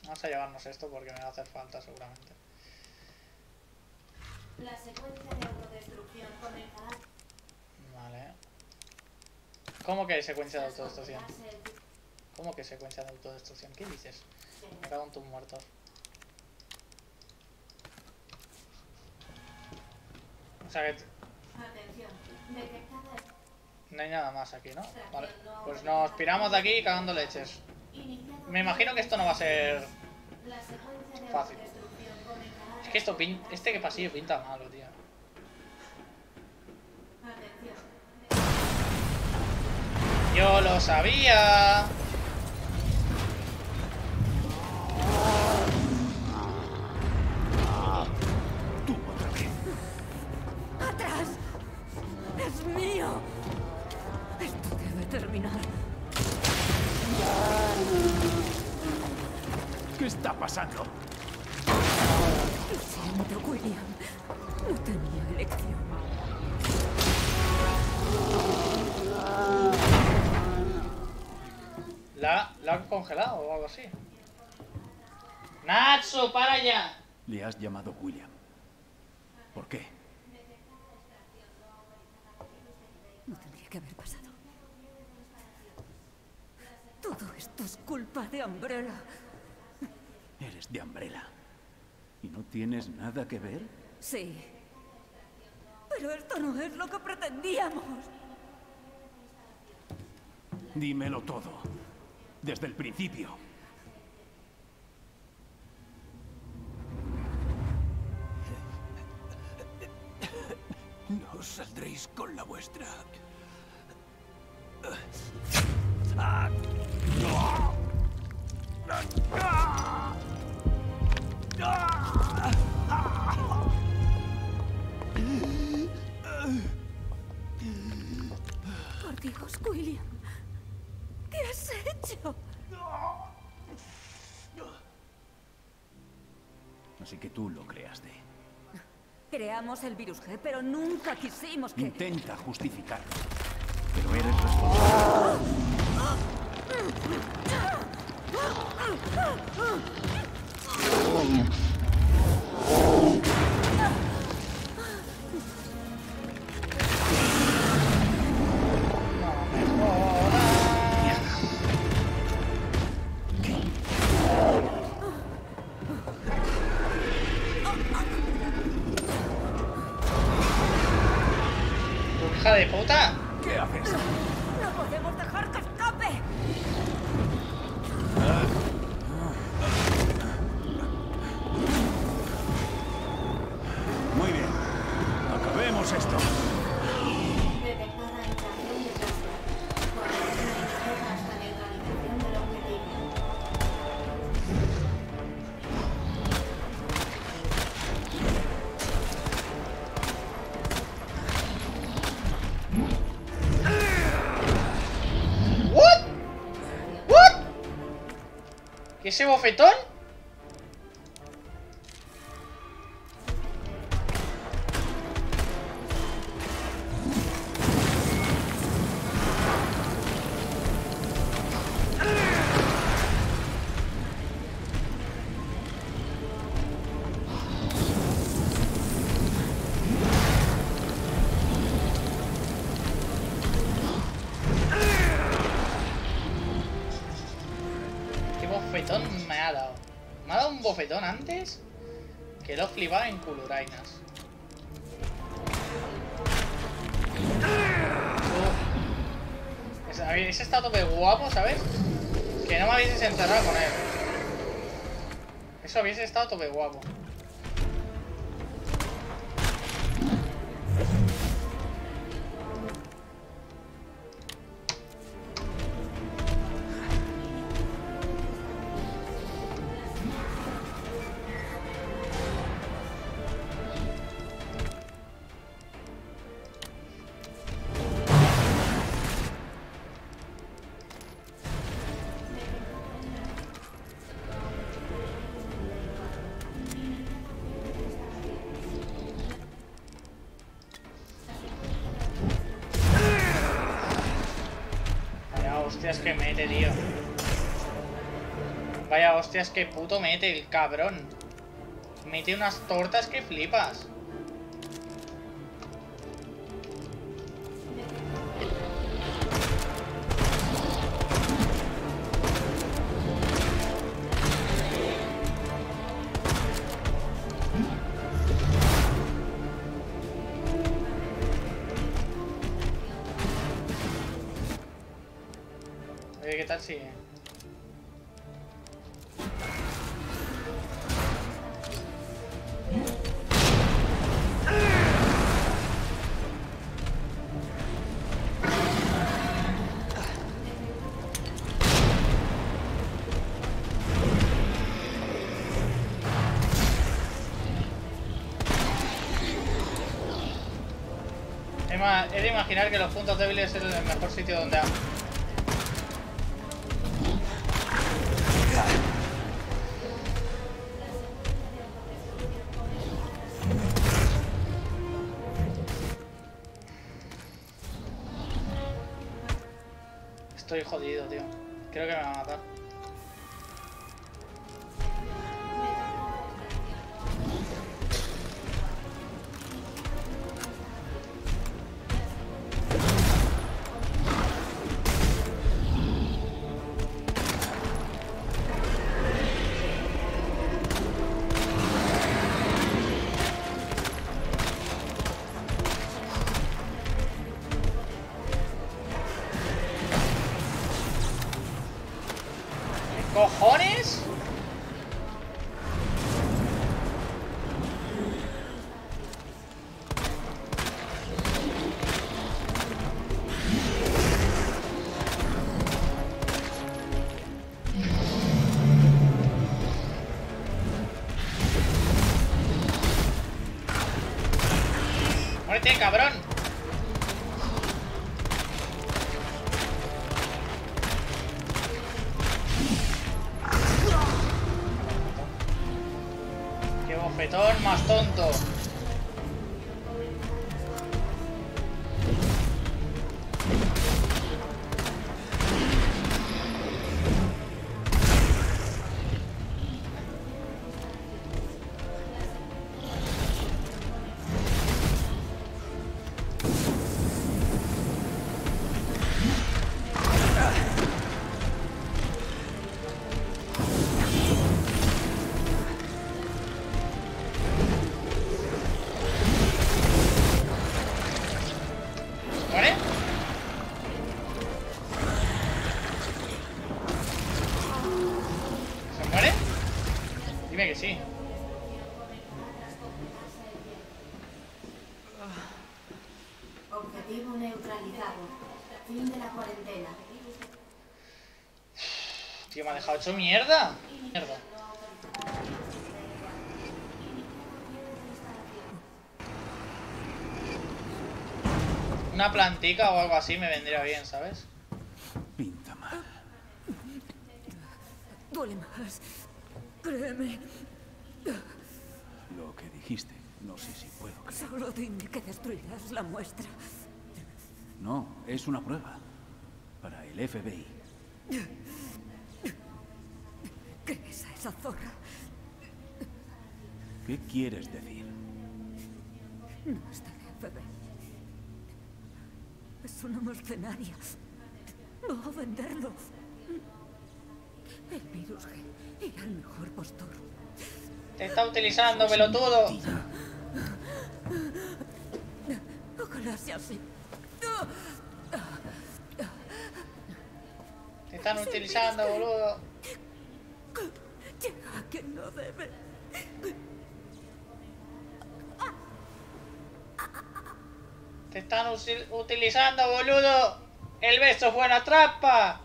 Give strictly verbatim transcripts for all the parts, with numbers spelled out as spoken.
Vamos a llevarnos esto porque me va a hacer falta seguramente. La secuencia de autodestrucción comenzará. Vale. ¿Cómo que secuencia de autodestrucción? ¿Cómo que secuencia de autodestrucción? ¿Qué dices? Me cago en tus muertos. O sea que... Atención. Detectada. No hay nada más aquí, ¿no? Vale. Pues nos piramos de aquí cagando leches. Me imagino que esto no va a ser fácil. Es que esto pin... este que pasillo pinta malo, tío. Yo lo sabía. Tú otra vez. ¡Atrás! ¡Es mío! Esto debe terminar. ¿Qué está pasando? Lo siento, William. No tenía elección. ¿La, ¿La han congelado o algo así? ¡Natsu, para ya! Le has llamado William. ¿Por qué? No tendría que haber pasado. Todo esto es culpa de Umbrella. Eres de Umbrella. ¿Y no tienes nada que ver? Sí. Pero esto no es lo que pretendíamos. Dímelo todo. Desde el principio. No os saldréis con la vuestra. Por Dios, William. ¿Qué has hecho? Así que tú lo creaste. Creamos el virus G, pero nunca quisimos que... Intenta justificarlo. Pero eres responsable. ¡Hija de puta! ¿Qué haces? ¡No podemos dejar que escape! Muy bien. Acabemos esto. Detectada infracción de clase. Coordinación inmediata hasta neutralización del objetivo. ¿What? ¿What? ¿Qué ese bofetón? ¿Qué bofetón me ha dado? Me ha dado un bofetón antes que lo flipaba en culurainas. Uf. Habéis estado tope guapo, ¿sabes? Que no me habéis encerrado con él. Eso habéis estado tope guapo. Vaya hostias que mete, tío. Vaya hostias, que puto mete el cabrón. Mete unas tortas que flipas. Oye, ¿qué tal si...? He de imaginar que los puntos débiles es el mejor sitio donde... Estoy jodido, tío. Creo que me va a matar. ¿Cojones? ¡Muérete, cabrón! Bofetón más tonto. Dime que sí. Objetivo neutralizado. Fin de la cuarentena. Tío, me ha dejado hecho mierda. Mierda. Una plantica o algo así me vendría bien, ¿sabes? Pinta mal. Duele más. Créeme. Lo que dijiste, no sé si puedo creer. Solo dime que destruirás la muestra. No, es una prueba. Para el F B I. ¿Qué es esa zorra? ¿Qué quieres decir? No es del F B I. Es una mercenaria. Va a venderlo. El virus G era el mejor postor. Te está utilizando, pelotudo. Ojalá sea así. Te están utilizando, boludo. Llega a quien no debe. Te están utilizando, boludo. El beso fue una trampa.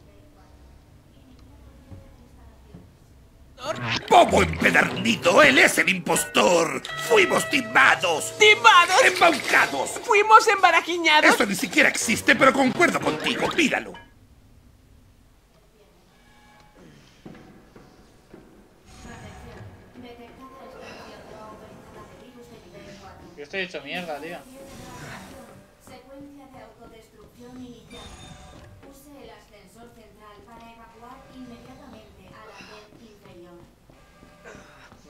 ¡Bobo empedernido! ¡Él es el impostor! ¡Fuimos timados! ¿Timados? ¡Embaucados! ¿Fuimos embarajiñados? Esto ni siquiera existe, pero concuerdo contigo. Míralo. Yo estoy hecho mierda, tío. Secuencia de autodestrucción inicial. Use el ascensor central para evacuar inmediatamente a la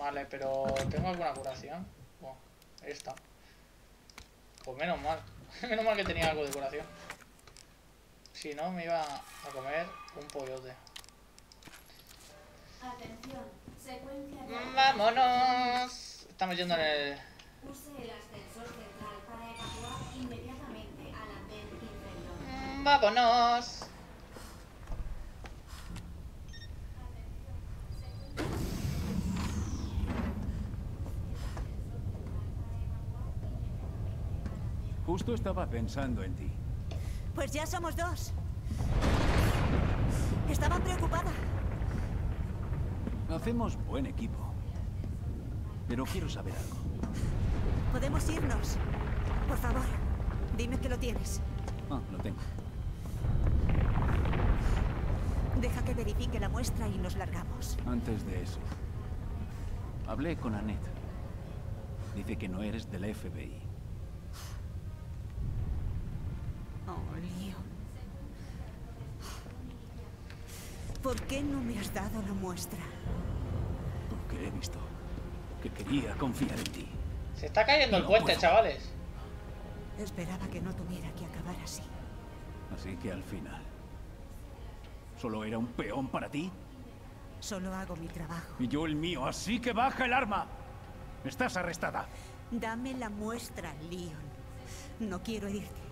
Vale, pero ¿tengo alguna curación? Oh, esta. Pues menos mal. Menos mal que tenía algo de curación. Si no, me iba a comer un pollote. Atención, secuencia de... ¡Vámonos! Estamos yendo en el... Use el ascensor central para evacuar inmediatamente al andén inferior. ¡Vámonos! Justo estaba pensando en ti. Pues ya somos dos. Estaba preocupada. Hacemos buen equipo. Pero quiero saber algo. Podemos irnos. Por favor, dime que lo tienes. Ah, lo tengo. Deja que verifique la muestra y nos largamos. Antes de eso, hablé con Annette. Dice que no eres del F B I. Oh, Leon. ¿Por qué no me has dado la muestra? Porque he visto que quería confiar en ti. Se está cayendo el No puente, puedo. chavales. Esperaba que no tuviera que acabar así. Así que al final, ¿solo era un peón para ti? Solo hago mi trabajo. Y yo el mío, así que baja el arma. Estás arrestada. Dame la muestra, Leon. No quiero herirte.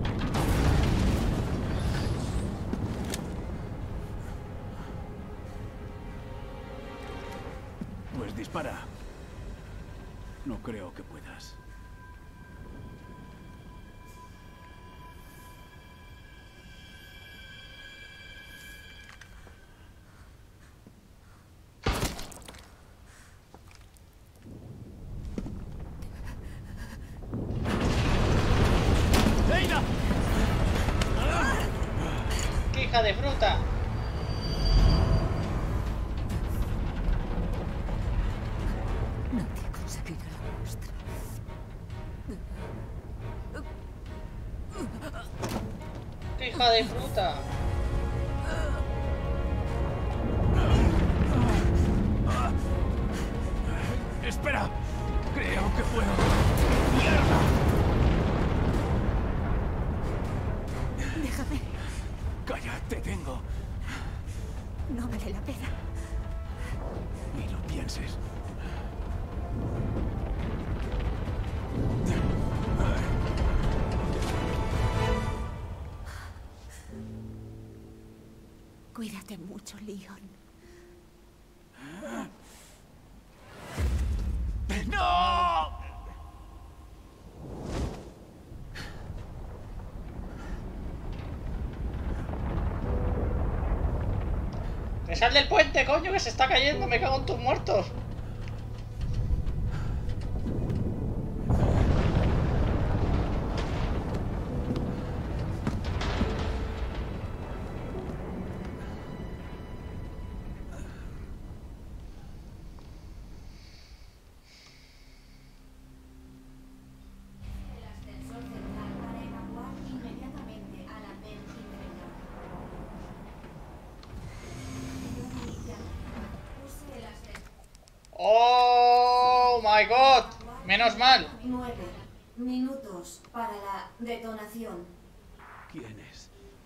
Pues dispara. No creo que puedas. ¡Leila! ¡Qué hija de fruta! Nadie conseguirá la muestra. ¡Qué hija de fruta! ¡Espera! Creo que puedo. ¡Mierda! Déjame. Calla, te tengo. No vale la pena. Ni lo pienses. Cuídate mucho, Leon. ¡No! ¡Que sal del puente, coño! ¡Que se está cayendo! ¡Me cago en tus muertos! El ascensor central para evacuar inmediatamente al andén inferior. Use el ascensor. ¡Oh, my God! ¡Menos mal! Nueve minutos para la detonación. ¿Quién es?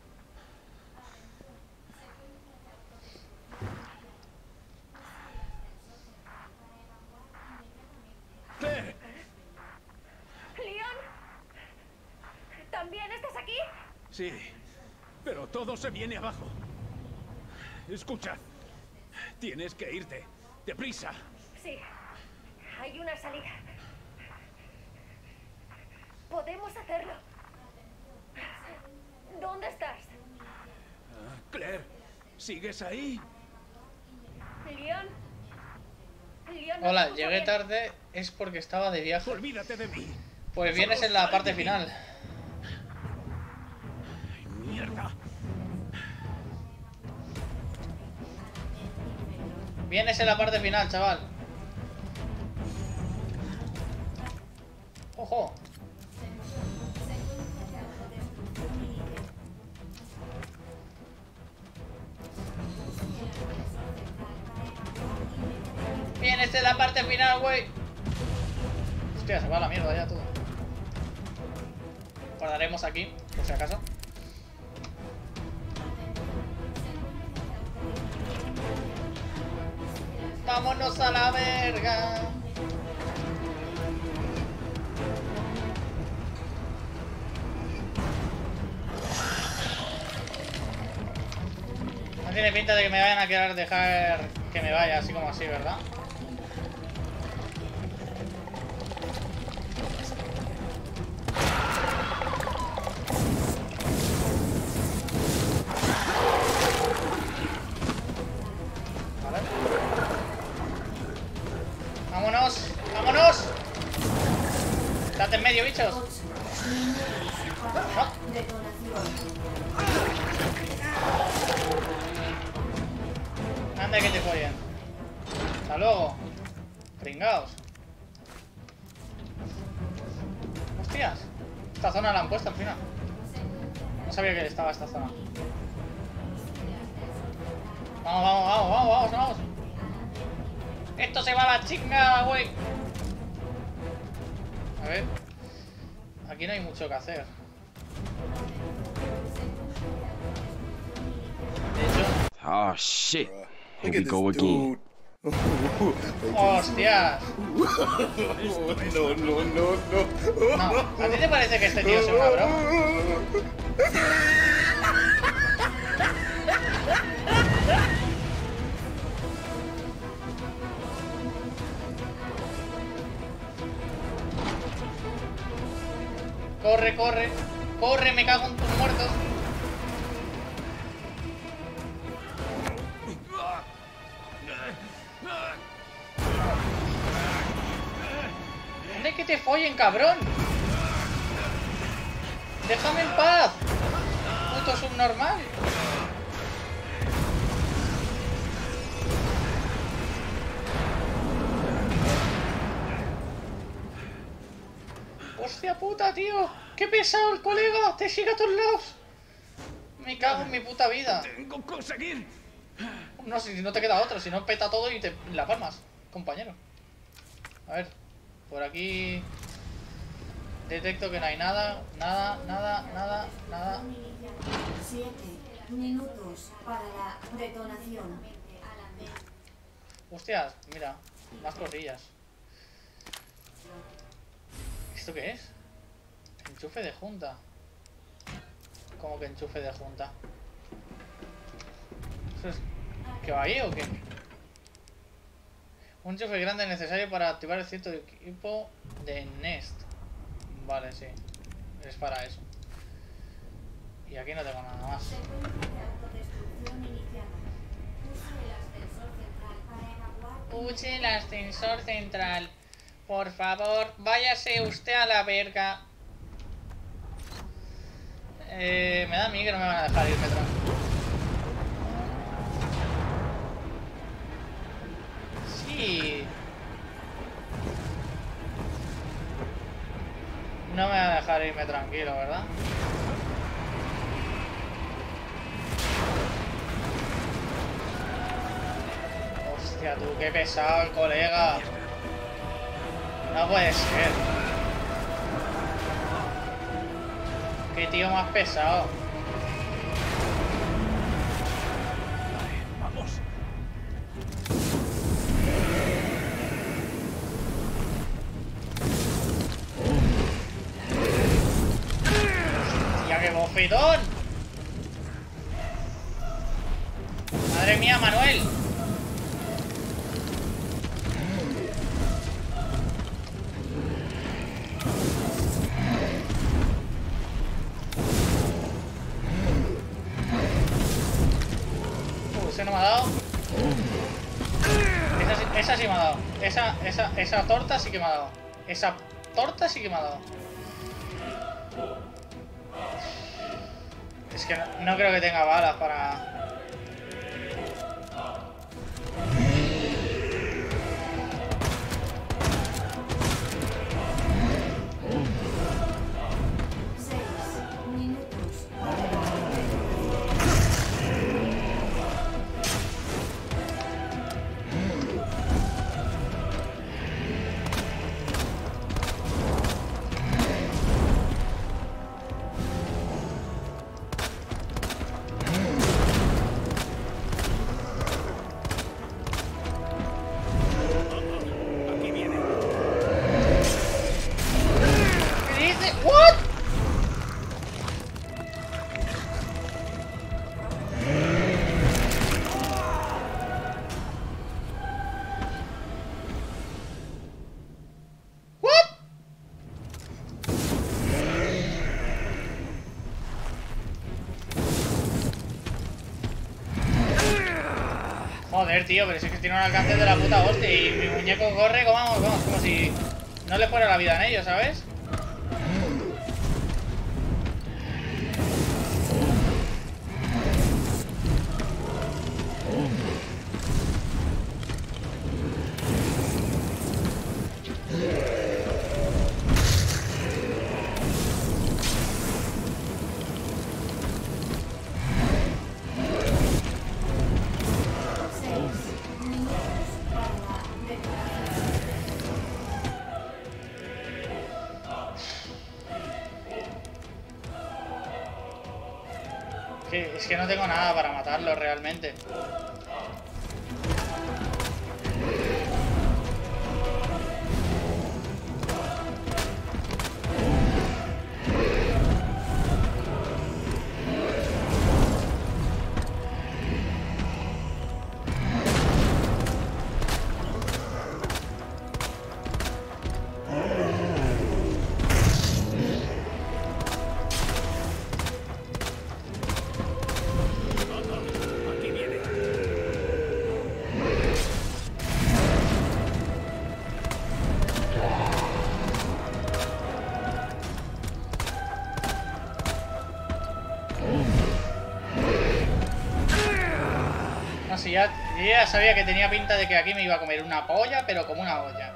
¡Claire! ¡Leon! ¿También estás aquí? Sí, pero todo se viene abajo. Escucha, tienes que irte. ¡Deprisa! Sí, hay una salida. Podemos hacerlo. ¿Dónde estás? Ah, Claire, ¿sigues ahí? Leon. Leon, no Hola, escucho llegué bien. tarde. Es porque estaba de viaje. Olvídate de mí. Pues vienes en la parte final. ¡Ay, mierda! Vienes en la parte final, chaval. ¡Ojo! Vienes Esta es la parte final, güey. Hostia, se va a la mierda ya todo. Guardaremos aquí, por si acaso. Vámonos a la verga. No tiene pinta de que me vayan a querer dejar que me vaya así como así, ¿verdad? Vale. ¡Vámonos! ¡Vámonos! ¡Date en medio, bichos! No. Anda que te follen. Hasta luego. Pringaos. Hostias. Esta zona la han puesto al final. No sabía que estaba esta zona. Vamos, vamos, vamos, vamos, vamos, vamos. Esto se va a la chingada, güey. A ver. Aquí no hay mucho que hacer. De hecho... Oh shit. Here Look we at go this again. dude. ¡Hostias! No, no, no, no. No, ¿a ti te parece que este tío es un cabrón? Corre, corre. Corre, me cago en tus muertos. ¿Dónde que te follen, cabrón? Déjame en paz. Puto subnormal. Hostia puta, tío. Qué pesado el colega. Te sigue a todos lados. Me cago en mi puta vida. Tengo que conseguir. No, si no te queda otra. Si no, peta todo y te la palmas, compañero. A ver. Por aquí... Detecto que no hay nada. Nada, nada, nada, nada. Siete minutos para la detonación. Hostias, mira. Más cosillas. ¿Esto qué es? Enchufe de junta. ¿Cómo que enchufe de junta? ¿Eso es... ¿Que va ahí o qué? Un enchufe grande necesario para activar el cierto equipo de Nest. Vale, sí. Es para eso. Y aquí no tengo nada más. Use el ascensor central. Por favor, váyase usted a la verga. Eh, me da a mí que no me van a dejar irme atrás. Sí. No me van a dejar irme tranquilo, ¿verdad? Hostia, tú, qué pesado el colega. No puede ser. Qué tío más pesado. Vamos. ¡Hostia, qué bofetón! ¡Madre mía, Manuel! Uh, ese no me ha dado. Esa, sí- esa sí me ha dado. Esa, esa, esa torta sí que me ha dado. Esa torta sí que me ha dado. Es que no, no creo que tenga balas para... Seis minutos. Joder, tío, pero si es que tiene un alcance de la puta hostia y mi muñeco corre como, vamos, vamos, como si no le fuera la vida en ello, ¿sabes? Es que no tengo nada para matarlo realmente. Si ya, yo ya sabía que tenía pinta de que aquí me iba a comer una polla, pero como una olla.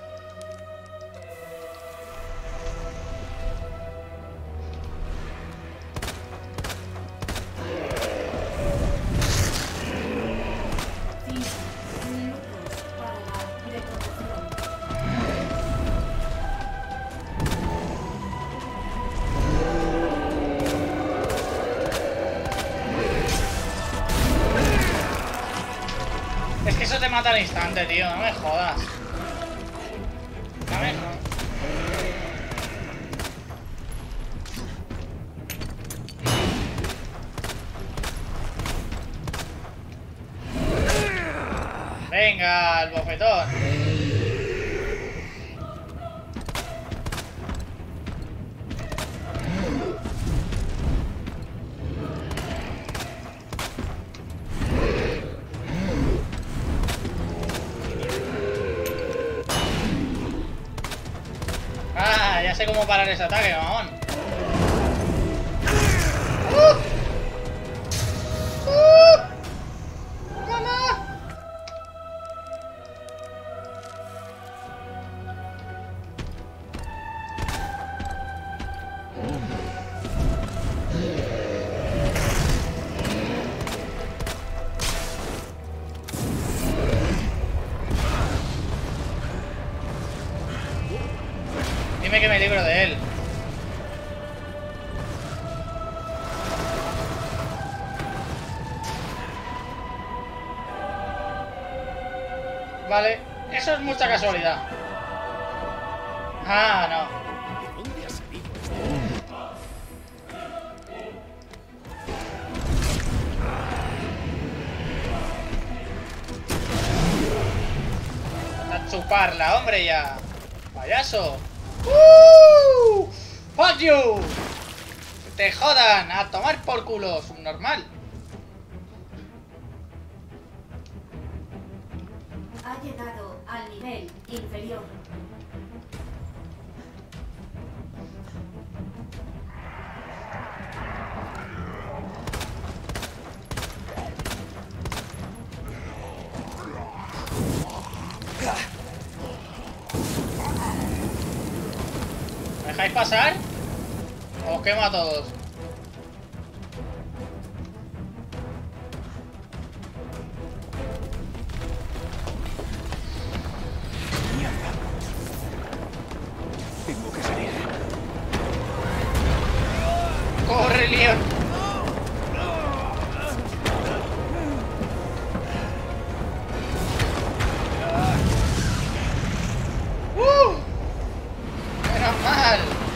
Es que eso te mata al instante, tío. No me jodas. No me jodas. Venga, el bofetón. Ah, ya sé cómo parar ese ataque, mamón. ¡Uh! ¡Uh! ¡Mamá! Dime que me libro de él. Vale, eso es mucha casualidad. Ah, no. ¿De dónde ha salido este? A chuparla, hombre, ya. Payaso. ¡Uh! ¡Fuck you! ¡Te jodan! ¡A tomar por culo! Subnormal. Ha llegado al nivel inferior. ¿Me dejáis pasar? Os quemo a todos. Mierda. Tengo que salir. ¡Corre, Leon! ¡Uh! ¡Menos mal!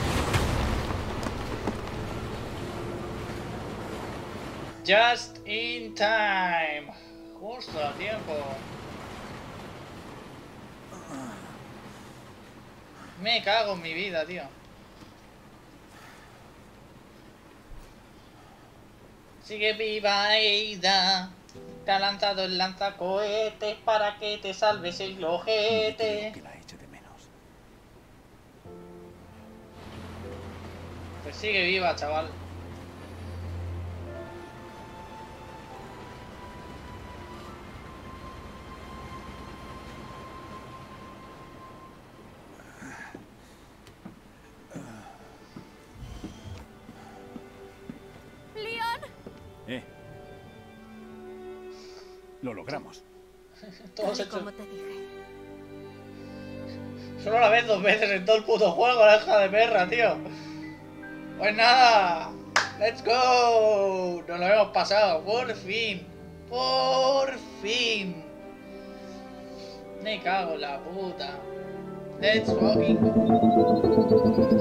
Just in time. Justo a tiempo. Me cago en mi vida, tío. Sigue viva Ada. Te ha lanzado el lanzacohetes para que te salves el No le digo ojete. que la eche de menos. Pues sigue viva, chaval. ¡Leon! Eh. Lo logramos. Todos Tal y hechos. como te dije. Solo la ves dos veces en todo el puto juego, la hija de perra, tío. Pues nada. ¡Let's go! Nos lo hemos pasado, por fin. Por fin. Me cago en la puta. Let's fucking go.